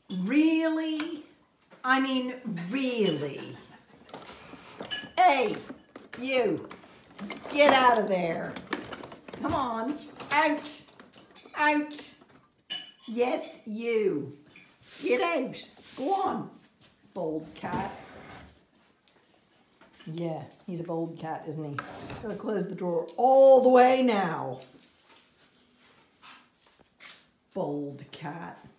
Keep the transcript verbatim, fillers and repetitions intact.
Really? I mean, really? Hey, you, get out of there. Come on, out, out. Yes, you. Get out. Go on, bold cat. Yeah, he's a bold cat, isn't he? Gotta close the door all the way now. Bold cat.